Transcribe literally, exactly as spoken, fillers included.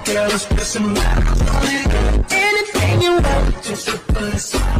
girl, it's just a matter of anything you want, just to put a smile